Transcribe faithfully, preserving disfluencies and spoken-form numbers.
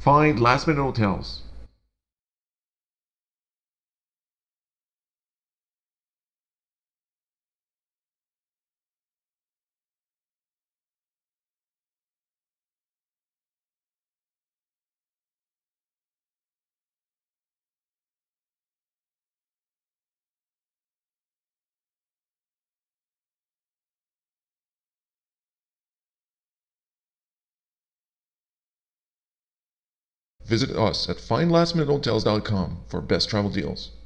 Find last minute hotels. Visit us at find last minute hotels dot com for best travel deals.